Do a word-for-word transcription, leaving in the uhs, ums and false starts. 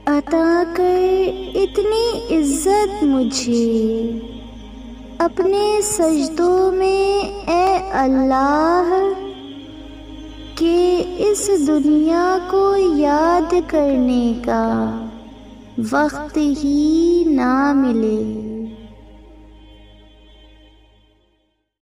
अता कर इतनी इज्जत मुझे अपने सजदों में ए अल्लाह, कि इस दुनिया को याद करने का वक्त ही ना मिले।